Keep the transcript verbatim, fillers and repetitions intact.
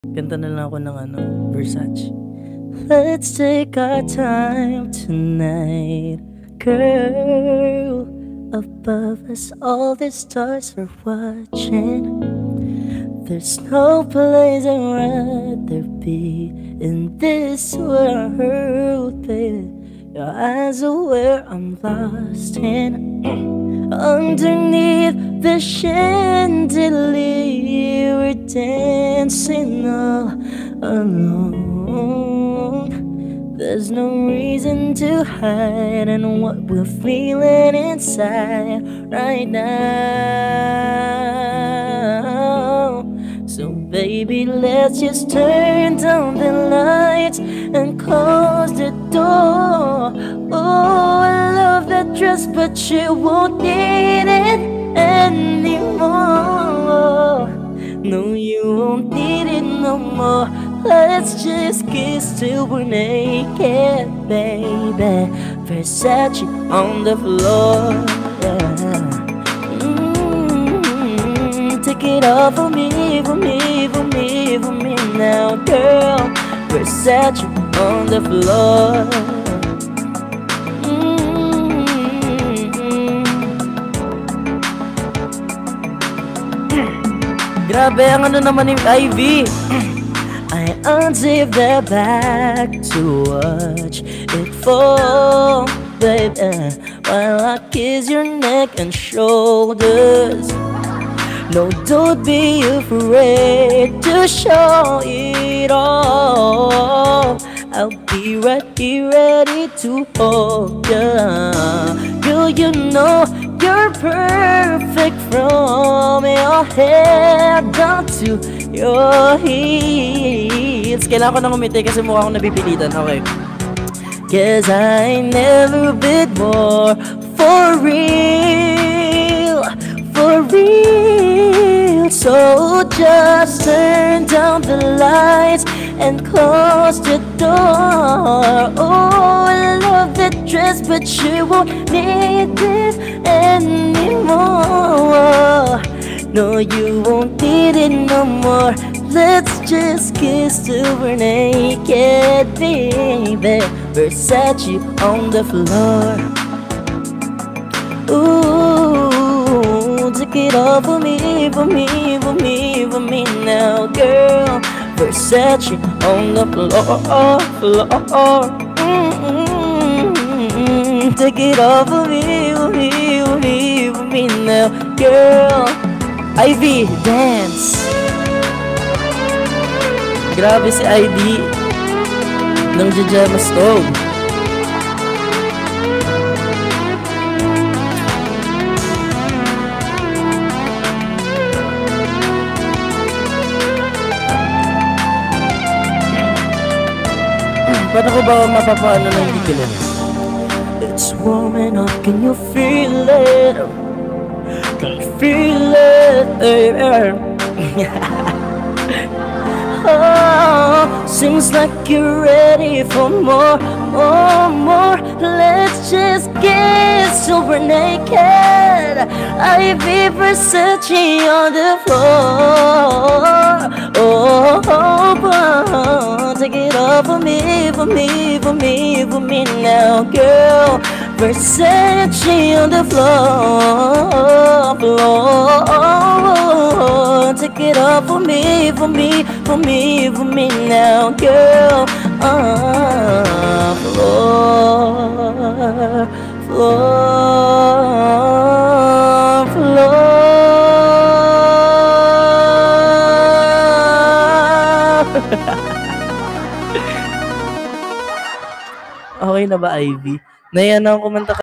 Kanta na lang ako ng ano, Versace. Let's take our time tonight, girl. Above us, all the stars are watching. There's no place I'd rather be in this world, baby. Your eyes are where I'm lost in. Underneath the chandelier, we're dancing all alone. There's no reason to hide in what we're feeling inside right now. So baby, let's just turn down the lights and close the door. Oh, I love that dress, but you won't need it anymore. No, you won't need it no more. Let's just kiss till we're naked, baby. Versace on the floor, yeah. Mm-hmm. Take it off for me, for me, for me, for me now, girl. Versace on the floor. Grabe ang ano naman ni Ivy. I unzip the back to watch it fall, baby, while I kiss your neck and shoulders. No, don't be afraid to show it all. I'll be right here ready to hold ya. Girl, you know you're perfect from your head down to your heels. Kailangan ko nang umiti kasi mukha akong napipilitan. Okay. Cause I never bid more. For real, for real. So just turn down the lights and close the door. Oh, I love that dress, but you won't need this anymore. No, you won't need it no more. Let's just kiss till we're naked, baby. Versace on the floor. Ooh, take it off for me, for me, for me, for me now, girl. Versace on the floor, floor. Mm-hmm. Take it off for me, for me, for me, for me now, girl. Ivy, dance. Grabe si I D ng Jajama Stove. Paano ko ba mapapaano na hindi kilala? It's warming up, can you feel it? Can you feel it, baby? Oh, seems like you're ready for more, more, more. Let's just kiss till we're naked. Ivy Versace on the floor. Oh, oh, oh, take it off for me, for me, for me, for me now, girl. Versace on the floor, floor. Take it off for me, for me, for me, for me now, girl. Uh, floor, floor, floor. Okay na ba, Ivy? Nayan ang kumanta ka.